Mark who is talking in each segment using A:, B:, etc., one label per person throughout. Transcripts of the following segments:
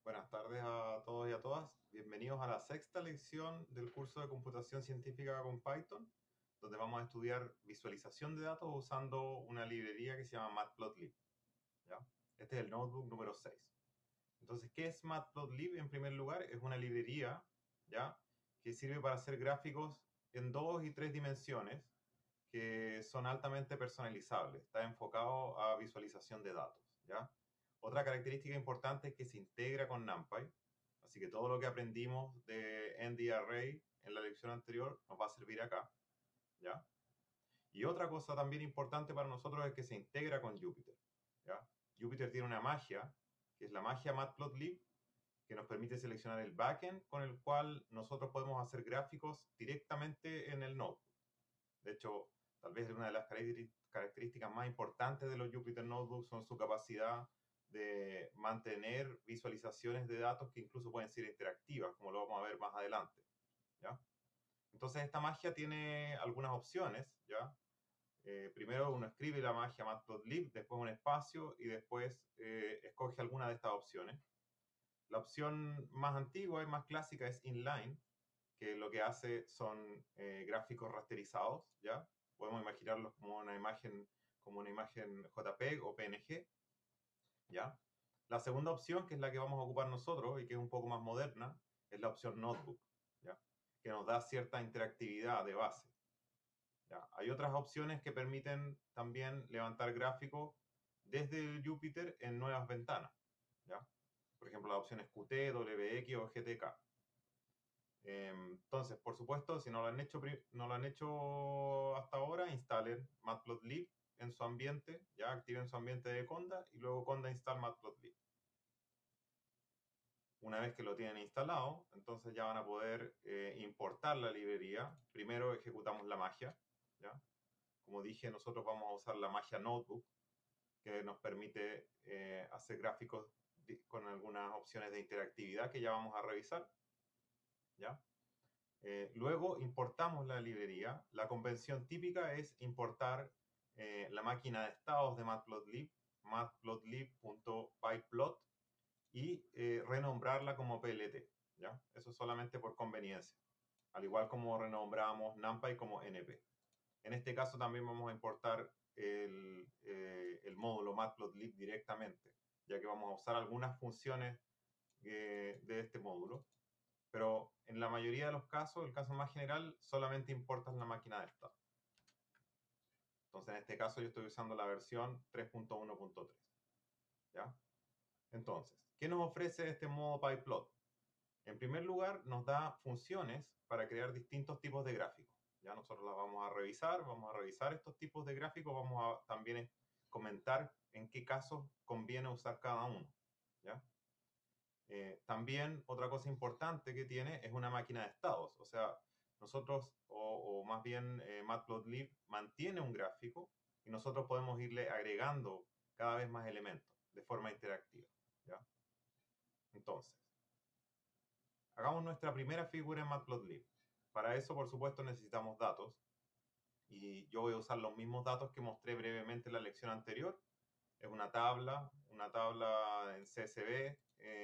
A: Buenas tardes a todos y a todas. Bienvenidos a la sexta lección del curso de computación científica con Python, donde vamos a estudiar visualización de datos usando una librería que se llama Matplotlib. ¿Ya? Este es el notebook número 6. Entonces, ¿qué es Matplotlib? En primer lugar, es una librería, ¿ya?, que sirve para hacer gráficos en 2 y 3 dimensiones que son altamente personalizables. Está enfocado a visualización de datos, ¿ya? Otra característica importante es que se integra con NumPy, así que todo lo que aprendimos de ND-Array en la lección anterior nos va a servir acá, ¿ya? Y otra cosa también importante para nosotros es que se integra con Jupyter, ¿ya? Jupyter tiene una magia, que es la magia Matplotlib, que nos permite seleccionar el backend con el cual nosotros podemos hacer gráficos directamente en el notebook. De hecho, tal vez una de las características más importantes de los Jupyter Notebooks son su capacidad de mantener visualizaciones de datos que incluso pueden ser interactivas, como lo vamos a ver más adelante, ¿ya? Entonces, esta magia tiene algunas opciones, ¿ya? Primero uno escribe la magia Matplotlib, después un espacio y después escoge alguna de estas opciones. La opción más antigua y más clásica es inline, que lo que hace son gráficos rasterizados, ¿ya? Podemos imaginarlos como una imagen JPEG o PNG, ¿ya? La segunda opción, que es la que vamos a ocupar nosotros y que es un poco más moderna, es la opción Notebook, ¿ya?, que nos da cierta interactividad de base, ¿ya? Hay otras opciones que permiten también levantar gráficos desde el Jupyter en nuevas ventanas, ¿ya? Por ejemplo, las opciones Qt, WX o GTK. Entonces, por supuesto, si no lo han hecho hasta ahora, instalen Matplotlib en su ambiente, ya activen su ambiente de Conda y luego Conda install Matplotlib. Una vez que lo tienen instalado, entonces ya van a poder importar la librería. Primero ejecutamos la magia, ¿ya? Como dije, nosotros vamos a usar la magia Notebook, que nos permite hacer gráficos con algunas opciones de interactividad que ya vamos a revisar, ¿ya? Luego importamos la librería. La convención típica es importar la máquina de estados de Matplotlib, matplotlib.pyplot, y renombrarla como PLT, ¿ya? Eso solamente por conveniencia. Al igual como renombramos NumPy como NP. En este caso también vamos a importar el módulo Matplotlib directamente, ya que vamos a usar algunas funciones de este módulo. Pero en la mayoría de los casos, el caso más general, solamente importas la máquina de estado. Entonces, en este caso yo estoy usando la versión 3.1.3. ¿Ya? Entonces, ¿qué nos ofrece este modo PyPlot? En primer lugar, nos da funciones para crear distintos tipos de gráficos. Ya nosotros las vamos a revisar estos tipos de gráficos, vamos a también comentar en qué casos conviene usar cada uno. ¿Ya? También otra cosa importante que tiene es una máquina de estados. O sea, nosotros, o más bien Matplotlib mantiene un gráfico y nosotros podemos irle agregando cada vez más elementos de forma interactiva, ¿ya? Entonces, hagamos nuestra primera figura en Matplotlib. Para eso, por supuesto, necesitamos datos. Y yo voy a usar los mismos datos que mostré brevemente en la lección anterior. Es una tabla en CSV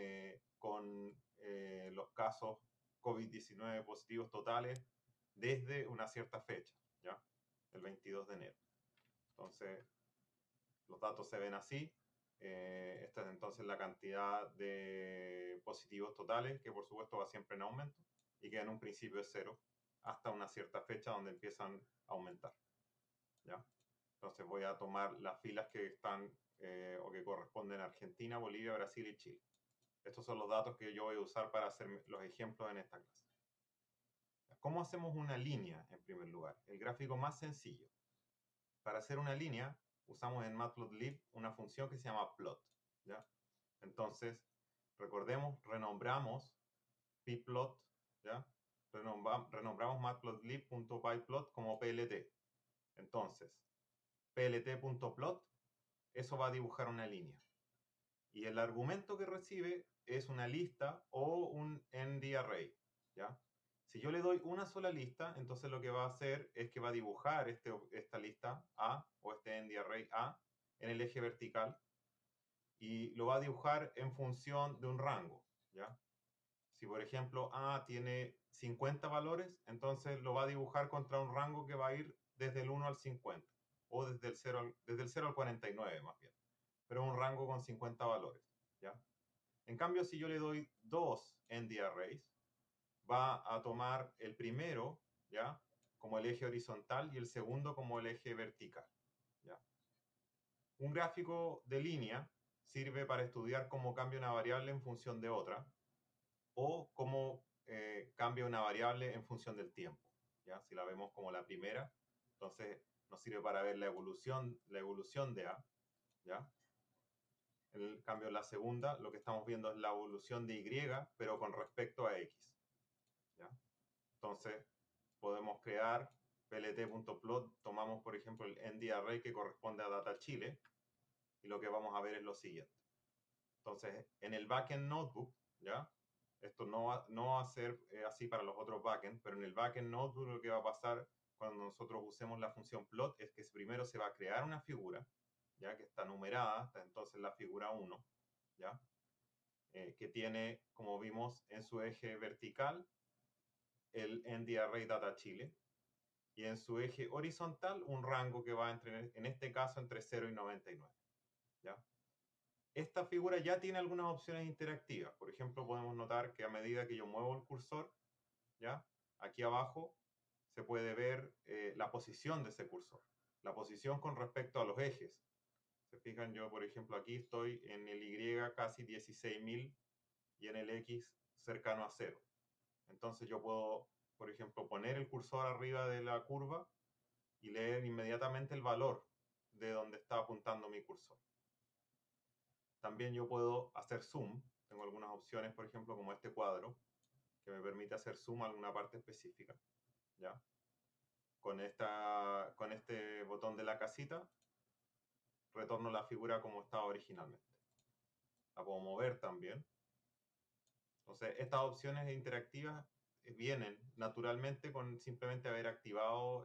A: con los casos COVID-19 positivos totales desde una cierta fecha, ¿ya? El 22 de enero. Entonces, los datos se ven así. Esta es entonces la cantidad de positivos totales, que por supuesto va siempre en aumento, y que en un principio es cero, hasta una cierta fecha donde empiezan a aumentar, ¿ya? Entonces voy a tomar las filas que están o que corresponden a Argentina, Bolivia, Brasil y Chile. Estos son los datos que yo voy a usar para hacer los ejemplos en esta clase. ¿Cómo hacemos una línea en primer lugar? El gráfico más sencillo. Para hacer una línea usamos en Matplotlib una función que se llama plot, ¿ya? Entonces, recordemos, renombramos pplot, ¿ya? Renombramos matplotlib.pyplot como plt. Entonces, plt.plot, eso va a dibujar una línea. Y el argumento que recibe es una lista o un ND-array, ¿ya? Si yo le doy una sola lista, entonces lo que va a hacer es que va a dibujar esta lista A o este ND-array A en el eje vertical y lo va a dibujar en función de un rango. ¿ya? Si por ejemplo A tiene 50 valores, entonces lo va a dibujar contra un rango que va a ir desde el 1 al 50, o desde el 0 al 49 más bien, pero un rango con 50 valores, ¿ya? En cambio, si yo le doy dos ND arrays, va a tomar el primero, ¿ya?, como el eje horizontal y el segundo como el eje vertical, ¿ya? Un gráfico de línea sirve para estudiar cómo cambia una variable en función de otra, o cómo cambia una variable en función del tiempo, ¿ya? Si la vemos como la primera, entonces nos sirve para ver la evolución de A, ¿ya? En cambio, la segunda, lo que estamos viendo es la evolución de Y, pero con respecto a X, ¿ya? Entonces, podemos crear plt.plot, tomamos por ejemplo el ND array que corresponde a data Chile, y lo que vamos a ver es lo siguiente. Entonces, en el backend notebook, ¿ya? Esto no va a ser así para los otros backend, pero en el backend notebook lo que va a pasar cuando nosotros usemos la función plot es que primero se va a crear una figura, ¿ya?, que está numerada, está entonces la figura 1, ¿ya?, que tiene, como vimos, en su eje vertical el ND array data Chile, y en su eje horizontal un rango que va entre, en este caso, entre 0 y 99, ¿ya? Esta figura ya tiene algunas opciones interactivas. Por ejemplo, podemos notar que a medida que yo muevo el cursor, ¿ya?, aquí abajo se puede ver la posición de ese cursor, la posición con respecto a los ejes. Se fijan, yo por ejemplo aquí estoy en el Y casi 16.000 y en el X cercano a 0. Entonces yo puedo, por ejemplo, poner el cursor arriba de la curva y leer inmediatamente el valor de donde está apuntando mi cursor. También yo puedo hacer zoom. Tengo algunas opciones, por ejemplo, como este cuadro, que me permite hacer zoom a alguna parte específica, ¿ya? Con este botón de la casita, retorno la figura como estaba originalmente. La puedo mover también. Entonces, estas opciones interactivas vienen naturalmente con simplemente haber activado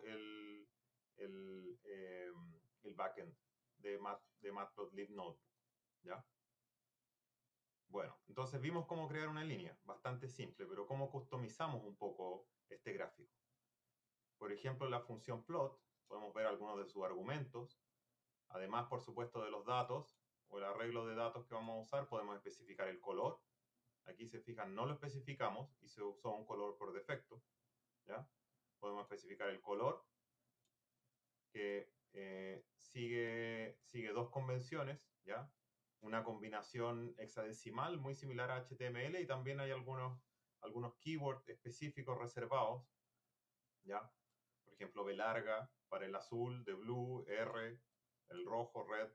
A: el backend de Matplotlib Notebook, ¿ya? Bueno, entonces vimos cómo crear una línea, bastante simple, pero cómo customizamos un poco este gráfico. Por ejemplo, la función plot, podemos ver algunos de sus argumentos. Además, por supuesto, de los datos o el arreglo de datos que vamos a usar, podemos especificar el color. Aquí se fijan, no lo especificamos y se usó un color por defecto, ¿ya? Podemos especificar el color, que sigue dos convenciones, ¿ya? Una combinación hexadecimal muy similar a HTML, y también hay algunos keywords específicos reservados, ¿ya? Por ejemplo, B larga para el azul, de blue, R, el rojo, red,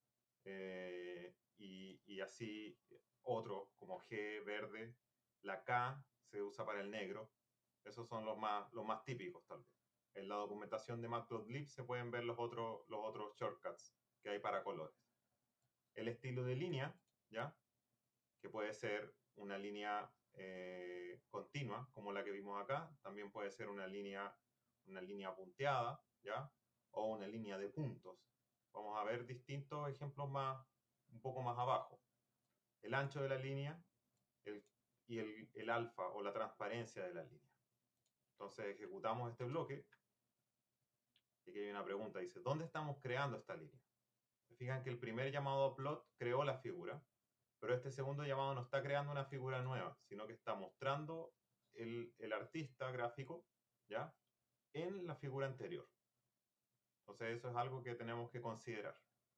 A: y así otros como G, verde. La K se usa para el negro. Esos son los más típicos, tal vez. En la documentación de Matplotlib se pueden ver los otros shortcuts que hay para colores. El estilo de línea, ¿ya?, que puede ser una línea continua, como la que vimos acá. También puede ser una línea punteada, ¿ya?, o una línea de puntos. Vamos a ver distintos ejemplos un poco más abajo. El ancho de la línea y el alfa o la transparencia de la línea. Entonces ejecutamos este bloque. Y aquí hay una pregunta, dice, ¿dónde estamos creando esta línea? Se fijan que el primer llamado a plot creó la figura, pero este segundo llamado no está creando una figura nueva, sino que está mostrando el artista gráfico, ¿ya?, en la figura anterior. Entonces eso es algo que tenemos que considerar.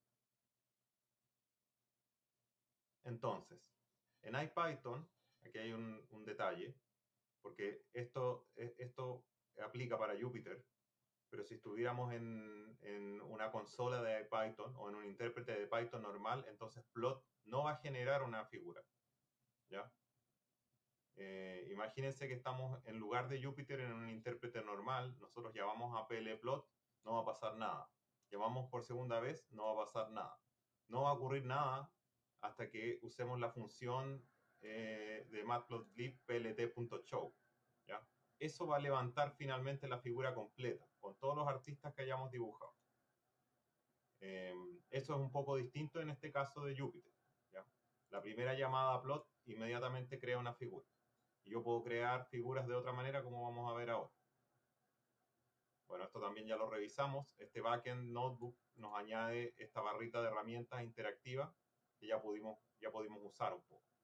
A: Entonces, en IPython, aquí hay un detalle, porque esto aplica para Jupyter, pero si estuviéramos en una consola de Python o en un intérprete de Python normal, entonces plot no va a generar una figura, ¿ya? Imagínense que estamos en lugar de Jupyter en un intérprete normal, nosotros llamamos a plplot, no va a pasar nada. Llamamos por segunda vez, no va a pasar nada. No va a ocurrir nada hasta que usemos la función de matplotlib plt.show, ¿ya? Eso va a levantar finalmente la figura completa, con todos los artistas que hayamos dibujado. Eso es un poco distinto en este caso de Jupyter, ¿ya? La primera llamada a plot inmediatamente crea una figura. Y yo puedo crear figuras de otra manera, como vamos a ver ahora. Bueno, esto también ya lo revisamos. Este Backend Notebook nos añade esta barrita de herramientas interactivas que ya pudimos usar un poco.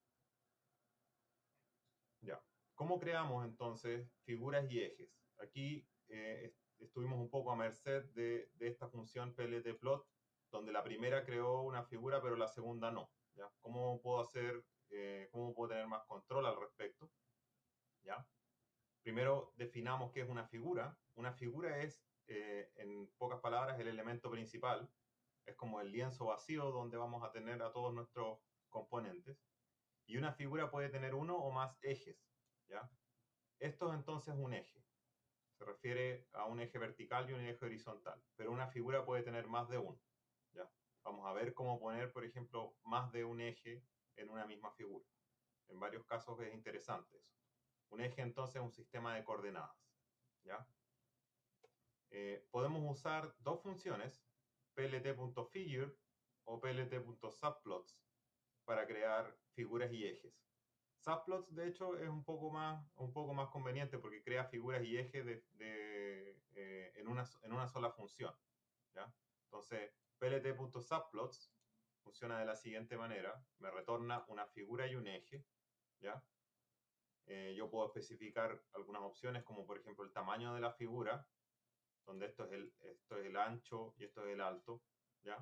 A: Ya. ¿Cómo creamos entonces figuras y ejes? Aquí estuvimos un poco a merced de esta función pltplot, donde la primera creó una figura, pero la segunda no. ¿Ya? ¿Cómo puedo tener más control al respecto? ¿Ya? Primero definamos qué es una figura. Una figura es, en pocas palabras, el elemento principal. Es como el lienzo vacío donde vamos a tener a todos nuestros componentes. Y una figura puede tener uno o más ejes. ¿Ya? Esto es entonces un eje. Se refiere a un eje vertical y un eje horizontal. Pero una figura puede tener más de uno. ¿Ya? Vamos a ver cómo poner, por ejemplo, más de un eje en una misma figura. En varios casos es interesante eso. Un eje entonces es un sistema de coordenadas. ¿Ya? Podemos usar dos funciones, plt.figure o plt.subplots, para crear figuras y ejes. Subplots, de hecho, es un poco más conveniente porque crea figuras y ejes en una sola función. ¿Ya? Entonces, plt.subplots funciona de la siguiente manera. Me retorna una figura y un eje. ¿Ya? Yo puedo especificar algunas opciones, como por ejemplo el tamaño de la figura, donde esto es el ancho y esto es el alto, ¿ya?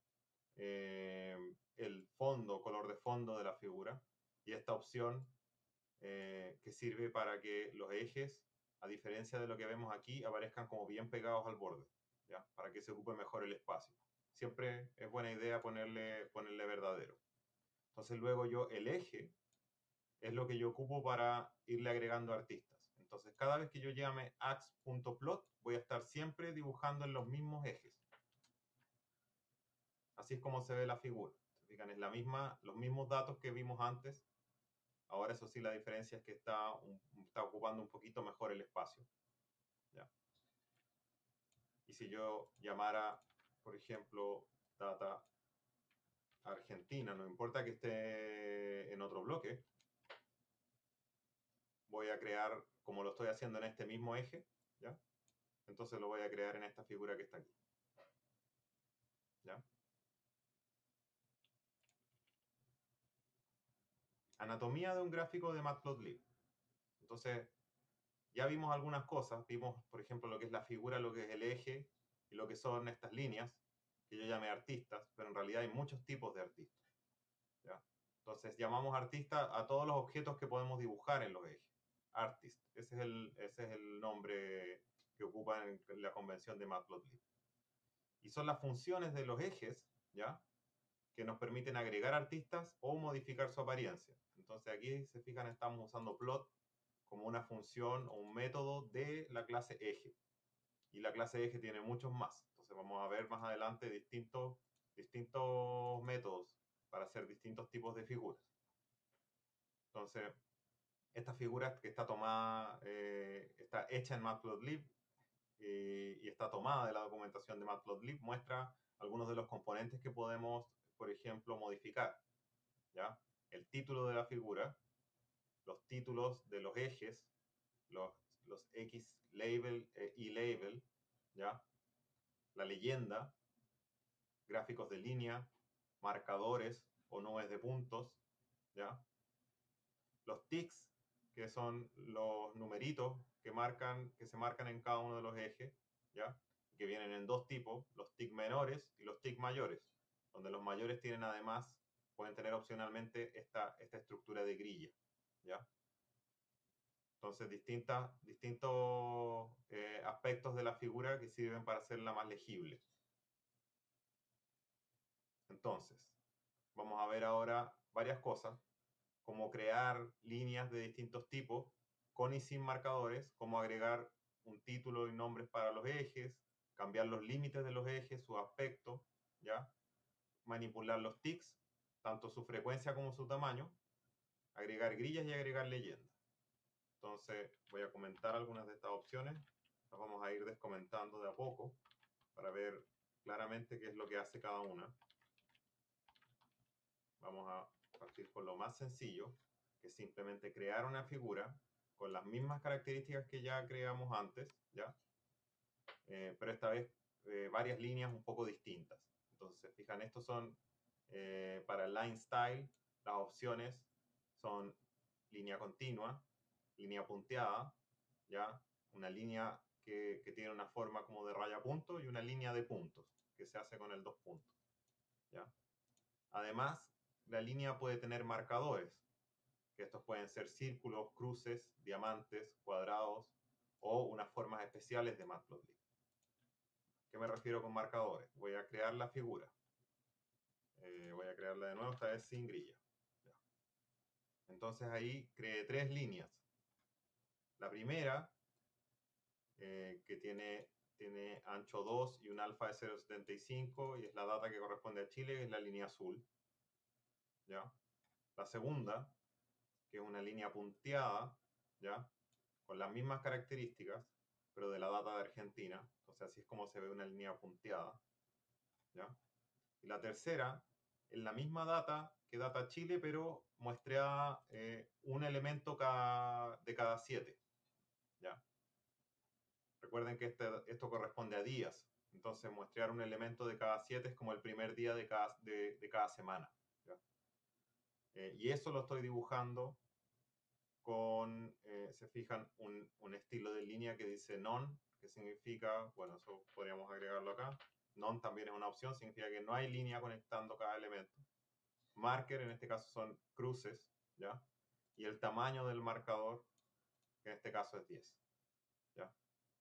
A: El fondo, color de fondo de la figura, y esta opción que sirve para que los ejes, a diferencia de lo que vemos aquí, aparezcan como bien pegados al borde, ¿ya? Para que se ocupe mejor el espacio. Siempre es buena idea ponerle verdadero. Entonces luego el eje es lo que yo ocupo para irle agregando artistas. Entonces, cada vez que yo llame ax.plot, voy a estar siempre dibujando en los mismos ejes. Así es como se ve la figura. ¿Se fijan? Es los mismos datos que vimos antes. Ahora, eso sí, la diferencia es que está ocupando un poquito mejor el espacio. ¿Ya? Y si yo llamara, por ejemplo, data Argentina, no importa que esté en otro bloque, voy a crear, como lo estoy haciendo en este mismo eje, ¿ya? Entonces lo voy a crear en esta figura que está aquí. ¿Ya? Anatomía de un gráfico de Matplotlib. Entonces, ya vimos algunas cosas. Vimos, por ejemplo, lo que es la figura, lo que es el eje y lo que son estas líneas, que yo llamé artistas, pero en realidad hay muchos tipos de artistas. ¿Ya? Entonces, llamamos artista a todos los objetos que podemos dibujar en los ejes. Artist, ese es el nombre que ocupa en la convención de Matplotlib. Y son las funciones de los ejes, ¿ya? Que nos permiten agregar artistas o modificar su apariencia. Entonces aquí, se fijan, estamos usando plot como una función o un método de la clase eje. Y la clase eje tiene muchos más. Entonces vamos a ver más adelante distintos métodos para hacer distintos tipos de figuras. Entonces, esta figura que está tomada, está hecha en Matplotlib y está tomada de la documentación de Matplotlib, muestra algunos de los componentes que podemos, por ejemplo, modificar. ¿Ya? El título de la figura, los títulos de los ejes, los X label y label, ¿ya? La leyenda, gráficos de línea, marcadores o nubes de puntos, ¿ya? Los ticks, que son los numeritos que se marcan en cada uno de los ejes, ¿ya? Que vienen en dos tipos, los ticks menores y los ticks mayores, donde los mayores tienen además, pueden tener opcionalmente esta estructura de grilla, ¿ya? Entonces, distintos aspectos de la figura que sirven para hacerla más legible. Entonces, vamos a ver ahora varias cosas, como crear líneas de distintos tipos, con y sin marcadores, como agregar un título y nombres para los ejes, cambiar los límites de los ejes, su aspecto, ¿ya? Manipular los ticks, tanto su frecuencia como su tamaño, agregar grillas y agregar leyendas. Entonces voy a comentar algunas de estas opciones, las vamos a ir descomentando de a poco para ver claramente qué es lo que hace cada una. Vamos a partir por lo más sencillo, que es simplemente crear una figura con las mismas características que ya creamos antes, ¿ya? Pero esta vez varias líneas un poco distintas. Entonces, fijan, estos son para el line style, las opciones son línea continua, línea punteada, ¿ya? Una línea que tiene una forma como de raya punto y una línea de puntos que se hace con el dos puntos, ¿ya? Además, la línea puede tener marcadores, que estos pueden ser círculos, cruces, diamantes, cuadrados o unas formas especiales de Matplotlib. ¿Qué me refiero con marcadores? Voy a crear la figura. Voy a crearla de nuevo, esta vez sin grilla. Ya. Entonces ahí creé tres líneas. La primera, que tiene ancho 2 y un alfa de 0,75 y es la data que corresponde a Chile, es la línea azul. ¿Ya? La segunda, que es una línea punteada, ¿ya? Con las mismas características, pero de la data de Argentina. Entonces así es como se ve una línea punteada. ¿Ya? Y la tercera, es la misma data que data Chile, pero muestra un elemento de cada 7. ¿Ya? Recuerden que esto corresponde a días. Entonces, muestrear un elemento de cada 7 es como el primer día de cada semana. ¿Ya? Y eso lo estoy dibujando con, se fijan, un estilo de línea que dice non, que significa, bueno, eso podríamos agregarlo acá. Non también es una opción, significa que no hay línea conectando cada elemento. Marker, en este caso son cruces, ¿ya? Y el tamaño del marcador, que en este caso es 10, ¿ya?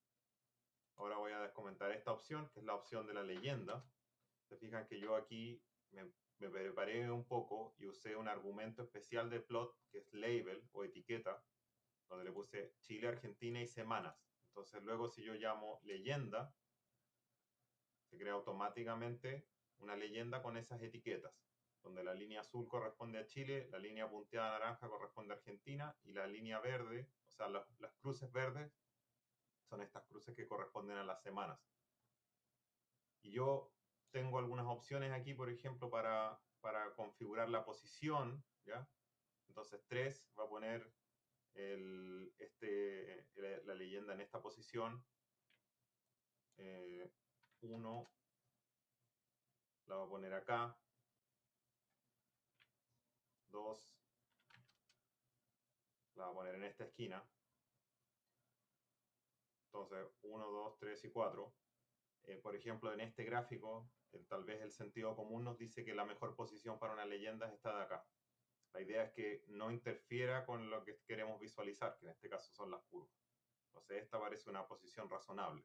A: Ahora voy a descomentar esta opción, que es la opción de la leyenda. Se fijan que yo aquí me preparé un poco y usé un argumento especial de plot, que es label o etiqueta, donde le puse Chile, Argentina y semanas. Entonces luego si yo llamo leyenda, se crea automáticamente una leyenda con esas etiquetas, donde la línea azul corresponde a Chile, la línea punteada naranja corresponde a Argentina y la línea verde, o sea, las cruces verdes son estas cruces que corresponden a las semanas. Y yo tengo algunas opciones aquí, por ejemplo, para configurar la posición, ¿ya? Entonces 3 va a poner la leyenda en esta posición. 1 la va a poner acá. 2 la va a poner en esta esquina. Entonces 1, 2, 3 y 4. Por ejemplo, en este gráfico, tal vez el sentido común nos dice que la mejor posición para una leyenda es esta de acá. La idea es que no interfiera con lo que queremos visualizar, que en este caso son las curvas. Entonces esta parece una posición razonable.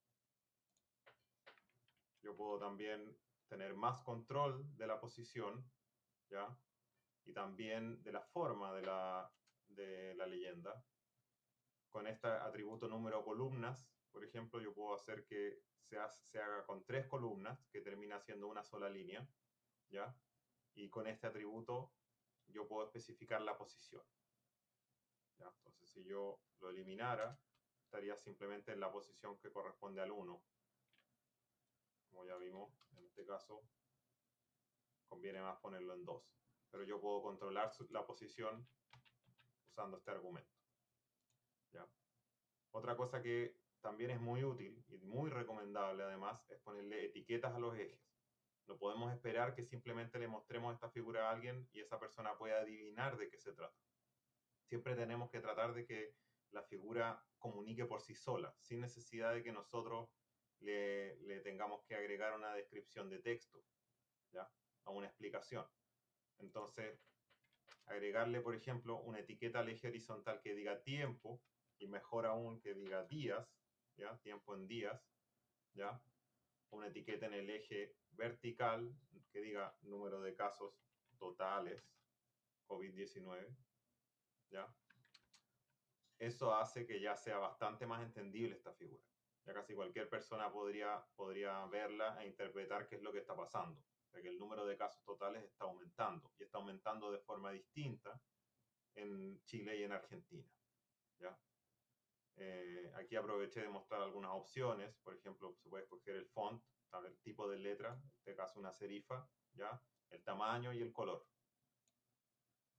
A: Yo puedo también tener más control de la posición, ¿ya? Y también de la forma de la leyenda. Con este atributo número columnas, por ejemplo, yo puedo hacer que se haga con 3 columnas, que termina siendo una sola línea, ¿ya? Y con este atributo yo puedo especificar la posición. ¿Ya? Entonces, si yo lo eliminara, estaría simplemente en la posición que corresponde al 1. Como ya vimos, en este caso, conviene más ponerlo en 2. Pero yo puedo controlar la posición usando este argumento. ¿Ya? Otra cosa que también es muy útil y muy recomendable además es ponerle etiquetas a los ejes. No podemos esperar que simplemente le mostremos esta figura a alguien y esa persona pueda adivinar de qué se trata. Siempre tenemos que tratar de que la figura comunique por sí sola, sin necesidad de que nosotros le tengamos que agregar una descripción de texto, ¿ya? O una explicación. Entonces, agregarle, por ejemplo, una etiqueta al eje horizontal que diga tiempo, y mejor aún que diga días, ¿ya? Tiempo en días, ¿ya? Una etiqueta en el eje vertical que diga número de casos totales COVID-19, ¿ya? Eso hace que ya sea bastante más entendible esta figura. Ya casi cualquier persona podría verla e interpretar qué es lo que está pasando. O sea, que el número de casos totales está aumentando y está aumentando de forma distinta en Chile y en Argentina. ¿Ya? Aquí aproveché de mostrar algunas opciones. Por ejemplo, se puede escoger el font, el tipo de letra, en este caso una serifa, ¿ya? El tamaño y el color.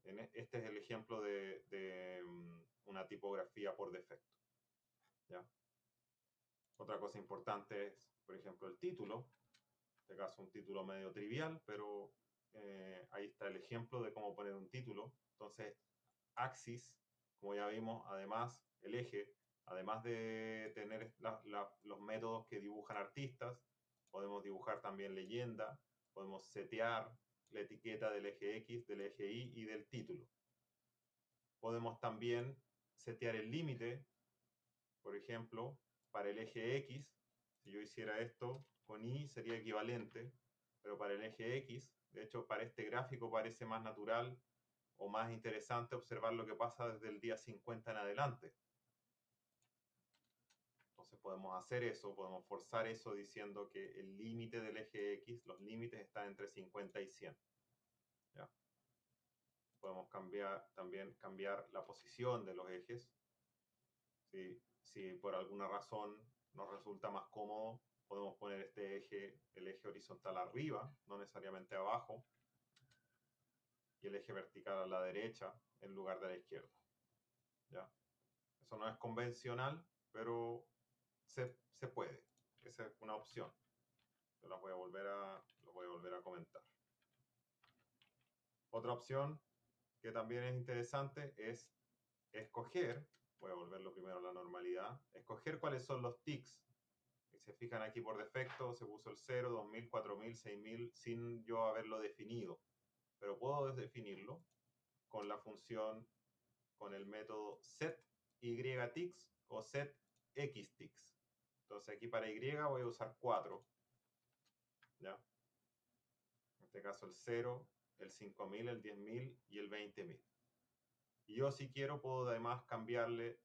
A: Este es el ejemplo de una tipografía por defecto. ¿Ya? Otra cosa importante es, por ejemplo, el título. En este caso un título medio trivial, pero ahí está el ejemplo de cómo poner un título. Entonces, axis, como ya vimos, además, el eje, además de tener los métodos que dibujan artistas, podemos dibujar también leyenda, podemos setear la etiqueta del eje X, del eje Y y del título. Podemos también setear el límite, por ejemplo, para el eje X. Si yo hiciera esto con Y sería equivalente, pero para el eje X, de hecho para este gráfico parece más natural o más interesante observar lo que pasa desde el día 50 en adelante. Entonces podemos hacer eso, podemos forzar eso diciendo que el límite del eje X, los límites están entre 50 y 100. ¿Ya? Podemos también cambiar la posición de los ejes. Si por alguna razón nos resulta más cómodo, podemos poner este eje, el eje horizontal arriba, no necesariamente abajo, y el eje vertical a la derecha en lugar de a la izquierda. ¿Ya? Eso no es convencional, pero se puede. Esa es una opción. Yo lo voy a volver a comentar. Otra opción que también es interesante es escoger, voy a volverlo primero a la normalidad, escoger cuáles son los tics. Si se fijan aquí por defecto, se puso el 0, 2000, 4000, 6000 sin yo haberlo definido. Pero puedo definirlo con la función, con el método setYtics o setXtics. Entonces aquí para Y voy a usar 4. ¿Ya? En este caso el 0, el 5000, el 10000 y el 20000. Y yo si quiero puedo además cambiarle,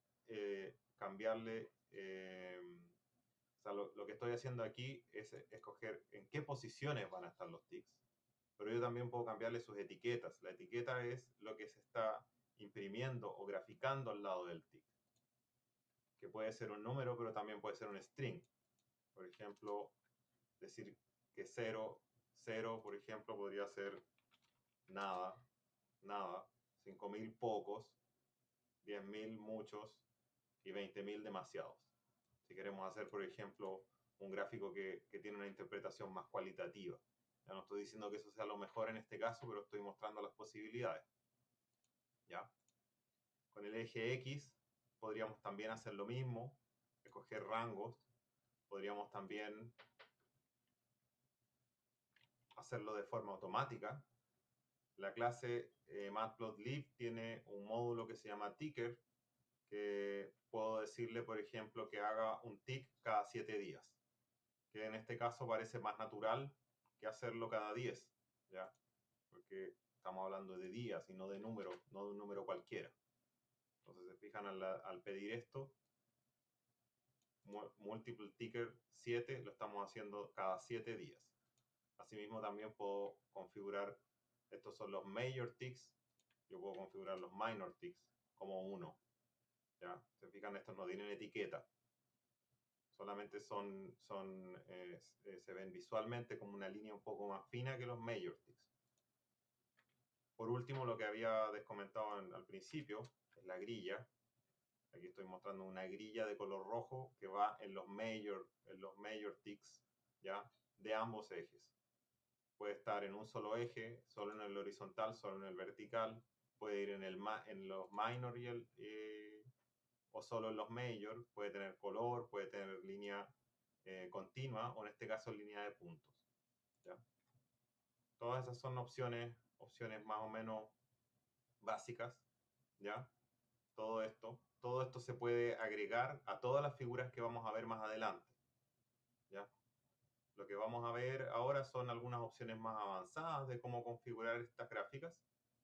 A: o sea, lo que estoy haciendo aquí es escoger en qué posiciones van a estar los tics, pero yo también puedo cambiarle sus etiquetas. La etiqueta es lo que se está imprimiendo o graficando al lado del tic, que puede ser un número, pero también puede ser un string. Por ejemplo, decir que 0, 0, por ejemplo, podría ser nada, nada, 5000 pocos, 10.000 muchos y 20.000 demasiados. Si queremos hacer, por ejemplo, un gráfico que tiene una interpretación más cualitativa. Ya no estoy diciendo que eso sea lo mejor en este caso, pero estoy mostrando las posibilidades. ¿Ya? Con el eje X podríamos también hacer lo mismo, escoger rangos. Podríamos también hacerlo de forma automática. La clase matplotlib tiene un módulo que se llama ticker, que puedo decirle, por ejemplo, que haga un tick cada 7 días, que en este caso parece más natural que hacerlo cada 10, ¿ya? Porque estamos hablando de días y no de números, no de un número cualquiera. Entonces, se fijan al pedir esto, multiple ticker 7 lo estamos haciendo cada 7 días. Asimismo, también puedo configurar, estos son los major ticks, yo puedo configurar los minor ticks como 1. ¿Ya? Se fijan, estos no tienen etiqueta, solamente se ven visualmente como una línea un poco más fina que los major ticks. Por último, lo que había descomentado al principio es la grilla. Aquí estoy mostrando una grilla de color rojo que va en los major ticks, ¿ya? De ambos ejes. Puede estar en un solo eje, solo en el horizontal, solo en el vertical. Puede ir en los minor o solo en los major. Puede tener color, puede tener línea continua o en este caso línea de puntos. ¿Ya? Todas esas son opciones más o menos básicas. ¿Ya? Todo esto se puede agregar a todas las figuras que vamos a ver más adelante. ¿Ya? Lo que vamos a ver ahora son algunas opciones más avanzadas de cómo configurar estas gráficas.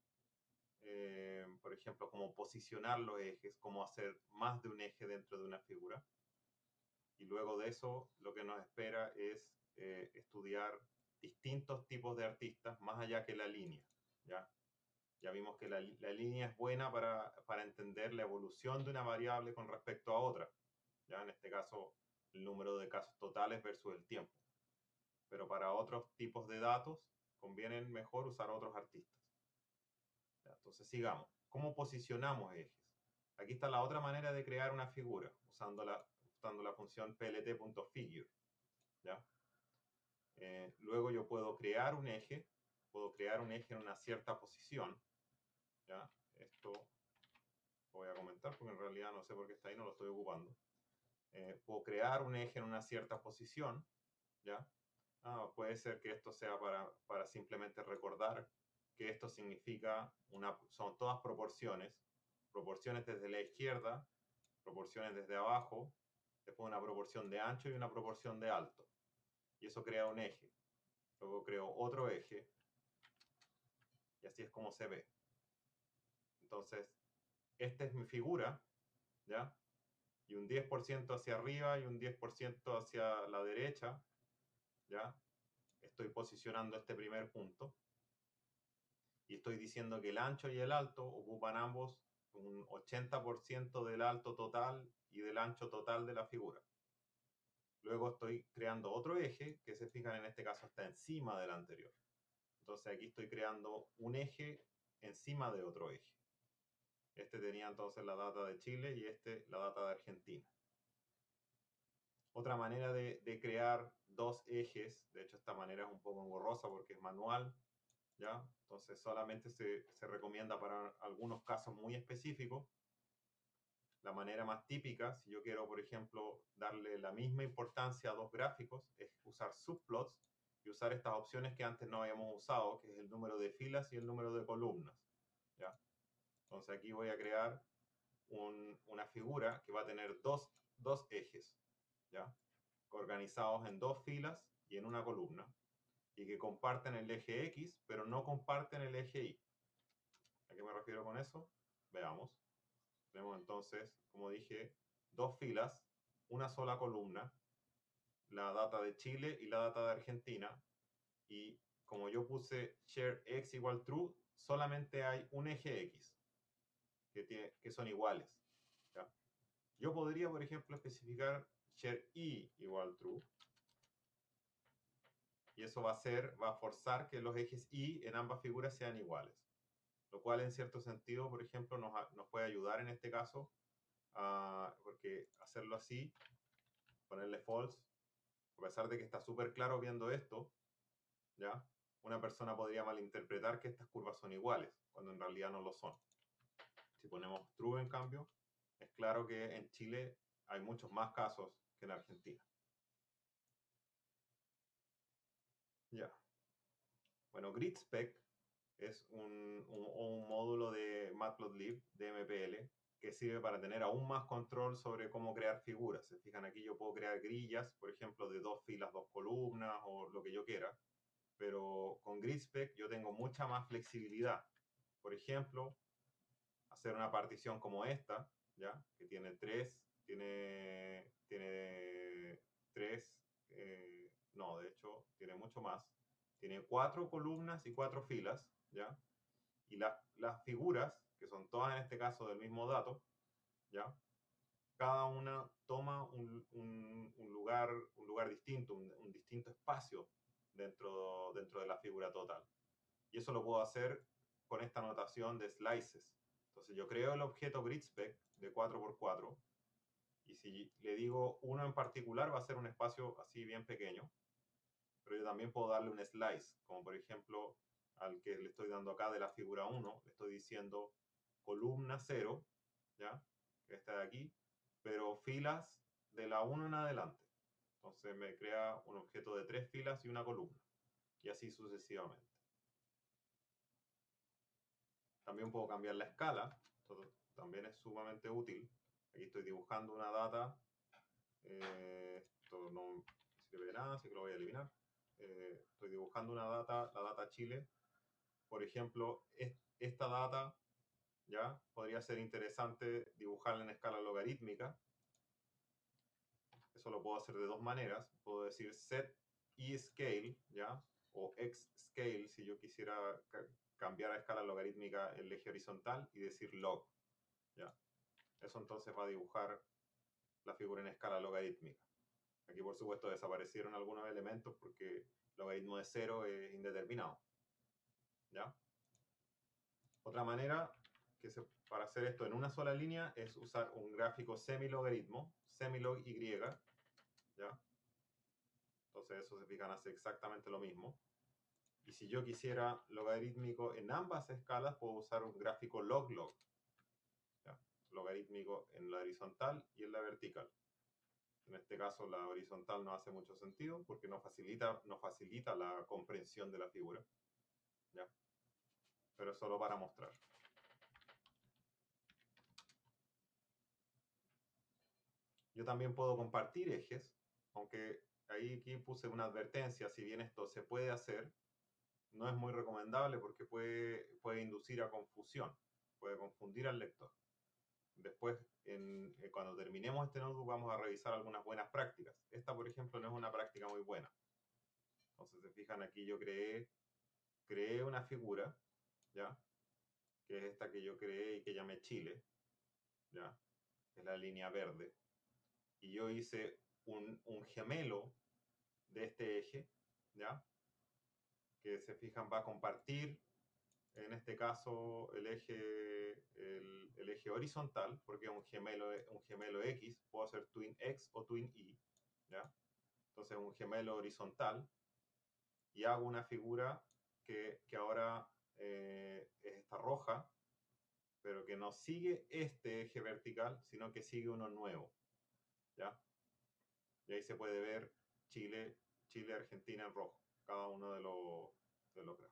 A: Por ejemplo, cómo posicionar los ejes, cómo hacer más de un eje dentro de una figura. Y luego de eso, lo que nos espera es estudiar distintos tipos de artistas más allá que la línea. Ya vimos que la línea es buena para entender la evolución de una variable con respecto a otra. ¿Ya? En este caso, el número de casos totales versus el tiempo. Pero para otros tipos de datos, conviene mejor usar otros artistas. Ya, entonces sigamos. ¿Cómo posicionamos ejes? Aquí está la otra manera de crear una figura, usando la función plt.figure. ¿Ya? Luego yo puedo crear un eje en una cierta posición. ¿Ya? Esto lo voy a comentar porque en realidad no sé por qué está ahí, no lo estoy ocupando. Puedo crear un eje en una cierta posición. ¿Ya? Puede ser que esto sea para simplemente recordar que esto significa son todas proporciones desde la izquierda, proporciones desde abajo, después una proporción de ancho y una proporción de alto. Y eso crea un eje. Luego creo otro eje y así es como se ve. Entonces, esta es mi figura, ¿ya? Y un 10% hacia arriba y un 10% hacia la derecha, ¿ya? Estoy posicionando este primer punto y estoy diciendo que el ancho y el alto ocupan ambos un 80% del alto total y del ancho total de la figura. Luego estoy creando otro eje que, se fijan, en este caso está encima del anterior. Entonces aquí estoy creando un eje encima de otro eje. Este tenía entonces la data de Chile y este la data de Argentina. Otra manera de crear dos ejes, de hecho esta manera es un poco engorrosa porque es manual, ¿ya? Entonces solamente se recomienda para algunos casos muy específicos. La manera más típica, si yo quiero, por ejemplo, darle la misma importancia a dos gráficos, es usar subplots y usar estas opciones que antes no habíamos usado, que es el número de filas y el número de columnas, ¿ya? Entonces aquí voy a crear una figura que va a tener dos ejes, ¿ya? Organizados en dos filas y en una columna, y que comparten el eje X, pero no comparten el eje Y. ¿A qué me refiero con eso? Veamos. Tenemos entonces, como dije, dos filas, una sola columna, la data de Chile y la data de Argentina, y como yo puse share x igual true, solamente hay un eje X que son iguales, ¿ya? Yo podría, por ejemplo, especificar share y igual true, y eso va a forzar que los ejes y en ambas figuras sean iguales, lo cual en cierto sentido, por ejemplo, nos puede ayudar en este caso, porque hacerlo así, ponerle false, a pesar de que está súper claro viendo esto, ¿ya? Una persona podría malinterpretar que estas curvas son iguales, cuando en realidad no lo son. Si ponemos true, en cambio, es claro que en Chile hay muchos más casos que en Argentina. Ya. Bueno, GridSpec es un módulo de Matplotlib, de MPL, que sirve para tener aún más control sobre cómo crear figuras. Se fijan aquí, yo puedo crear grillas, por ejemplo, de 2 filas, 2 columnas o lo que yo quiera, pero con GridSpec yo tengo mucha más flexibilidad. Por ejemplo, hacer una partición como esta, ¿ya? Que tiene tres, no, de hecho, tiene mucho más. Tiene 4 columnas y 4 filas, ¿ya? Y las figuras, que son todas en este caso del mismo dato, ¿ya? Cada una toma un lugar distinto, un distinto espacio dentro de la figura total. Y eso lo puedo hacer con esta notación de slices. Entonces yo creo el objeto GridSpec de 4x4 y si le digo uno en particular va a ser un espacio así bien pequeño, pero yo también puedo darle un slice, como por ejemplo al que le estoy dando acá de la figura 1, le estoy diciendo columna 0, ¿ya? Que está de aquí, pero filas de la 1 en adelante. Entonces me crea un objeto de 3 filas y una columna, y así sucesivamente. También puedo cambiar la escala, esto también es sumamente útil. Aquí estoy dibujando una data, esto no sirve de nada, así que lo voy a eliminar. Estoy dibujando una data, la data Chile. Por ejemplo, esta data, ¿ya? Podría ser interesante dibujarla en escala logarítmica. Eso lo puedo hacer de dos maneras. Puedo decir set scale, ¿ya? O x scale si yo quisiera cambiar a escala logarítmica el eje horizontal y decir log, ¿ya? Eso entonces va a dibujar la figura en escala logarítmica. Aquí por supuesto desaparecieron algunos elementos porque el logaritmo de 0 es indeterminado, ¿ya? Otra manera para hacer esto en una sola línea es usar un gráfico semilogaritmo, semilog Y, ¿ya? Entonces eso, se fijan, hace exactamente lo mismo. Y si yo quisiera logarítmico en ambas escalas, puedo usar un gráfico log-log, ¿ya? Logarítmico en la horizontal y en la vertical. En este caso la horizontal no hace mucho sentido porque no facilita la comprensión de la figura, ¿ya? Pero es solo para mostrar. Yo también puedo compartir ejes, aunque aquí puse una advertencia: si bien esto se puede hacer, no es muy recomendable porque puede inducir a confusión, puede confundir al lector. Después, cuando terminemos este notebook, vamos a revisar algunas buenas prácticas. Esta, por ejemplo, no es una práctica muy buena. Entonces, se fijan, aquí yo creé una figura, ¿ya? Que es esta que yo creé y que llamé Chile, ¿ya? Es la línea verde. Y yo hice un gemelo de este eje, ¿ya? Que, se fijan, va a compartir, en este caso, el eje horizontal, porque es un gemelo X. Puedo hacer twin X o twin Y, ¿ya? Entonces, un gemelo horizontal, y hago una figura que ahora es esta roja, pero que no sigue este eje vertical, sino que sigue uno nuevo, ¿ya? Y ahí se puede ver Chile, Argentina en rojo, cada uno de los gráficos.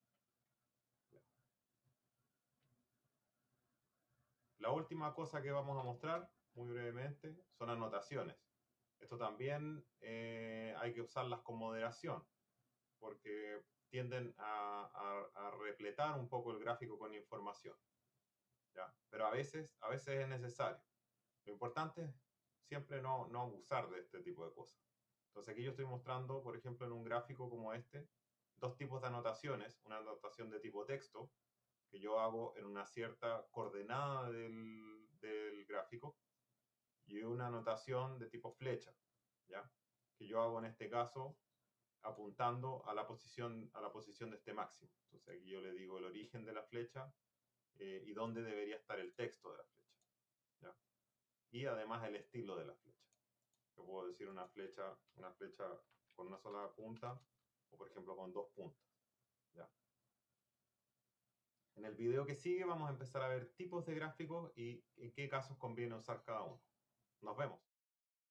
A: La última cosa que vamos a mostrar, muy brevemente, son anotaciones. Esto también hay que usarlas con moderación, porque tienden a repletar un poco el gráfico con información, ¿ya? Pero a veces es necesario. Lo importante es siempre no abusar de este tipo de cosas. Entonces aquí yo estoy mostrando, por ejemplo, en un gráfico como este, dos tipos de anotaciones: una anotación de tipo texto, que yo hago en una cierta coordenada del gráfico, y una anotación de tipo flecha, ¿ya? Que yo hago en este caso apuntando a la posición de este máximo. Entonces aquí yo le digo el origen de la flecha y dónde debería estar el texto de la flecha, ¿ya? Y además el estilo de la flecha. Yo puedo decir una flecha con una sola punta, o por ejemplo con dos puntas, ¿ya? En el video que sigue vamos a empezar a ver tipos de gráficos y en qué casos conviene usar cada uno. Nos vemos.